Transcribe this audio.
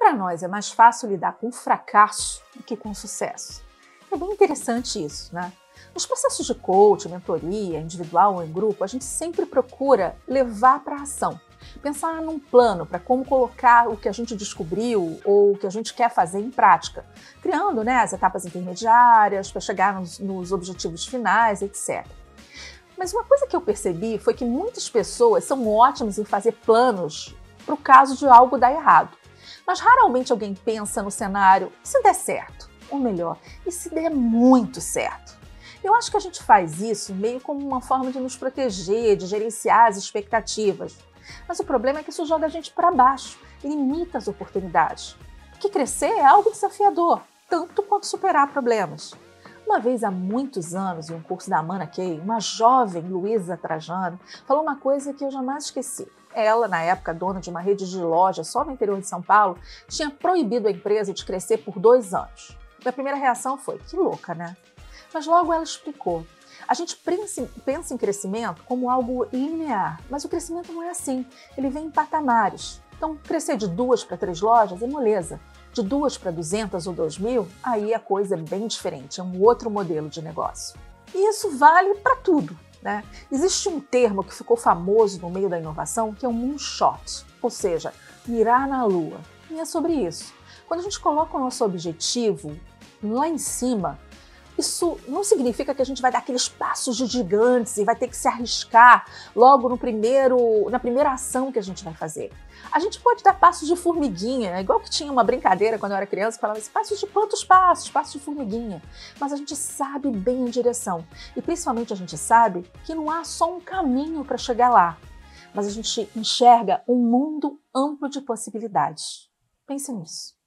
para nós é mais fácil lidar com o fracasso do que com o sucesso. É bem interessante isso, né? Nos processos de coaching, mentoria, individual ou em grupo, a gente sempre procura levar para a ação. Pensar num plano para como colocar o que a gente descobriu ou o que a gente quer fazer em prática, criando, as etapas intermediárias para chegar nos objetivos finais, etc. Mas uma coisa que eu percebi foi que muitas pessoas são ótimas em fazer planos para o caso de algo dar errado. Mas raramente alguém pensa no cenário, e se der certo? Ou melhor, e se der muito certo? Eu acho que a gente faz isso meio como uma forma de nos proteger, de gerenciar as expectativas. Mas o problema é que isso joga a gente para baixo e limita as oportunidades. Porque crescer é algo desafiador, tanto quanto superar problemas. Uma vez, há muitos anos, em um curso da Amanda Key, uma jovem Luísa Trajano falou uma coisa que eu jamais esqueci. Ela, na época, dona de uma rede de lojas só no interior de São Paulo, tinha proibido a empresa de crescer por 2 anos. Minha primeira reação foi, que louca, né? Mas logo ela explicou. A gente pensa em crescimento como algo linear, mas o crescimento não é assim. Ele vem em patamares. Então, crescer de 2 para 3 lojas é moleza. De 2 para 200 ou 2.000, aí a coisa é bem diferente, é um outro modelo de negócio. E isso vale para tudo, né? Existe um termo que ficou famoso no meio da inovação, que é o moonshot, ou seja, mirar na lua. E é sobre isso. Quando a gente coloca o nosso objetivo lá em cima, isso não significa que a gente vai dar aqueles passos de gigantes e vai ter que se arriscar logo na primeira ação que a gente vai fazer. A gente pode dar passos de formiguinha, igual que tinha uma brincadeira quando eu era criança, que falava assim, passos de quantos passos? Passos de formiguinha. Mas a gente sabe bem a direção. E principalmente a gente sabe que não há só um caminho para chegar lá, mas a gente enxerga um mundo amplo de possibilidades. Pense nisso.